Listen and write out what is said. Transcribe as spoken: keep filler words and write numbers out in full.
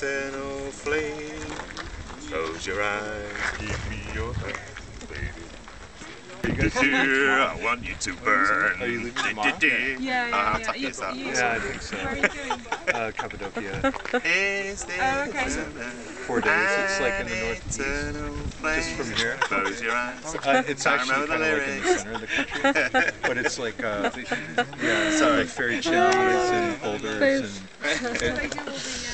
eternal flame. Close your eyes, give me your hand, baby. I want you to burn. Are you leaving tomorrow? Yeah, yeah, Ah, yeah. tuck You- this up. you- Yeah, I think so. Where are you going? Uh, Cappadocia. Is Oh, okay. Four days. It's like in the northeast. Just from here. Close your eyes. Uh, it's I actually remember kind the of like in the lyrics. center of the country, but it's like uh, yeah, it's Sorry. like fairy chimneys and boulders and. So they do all the, uh,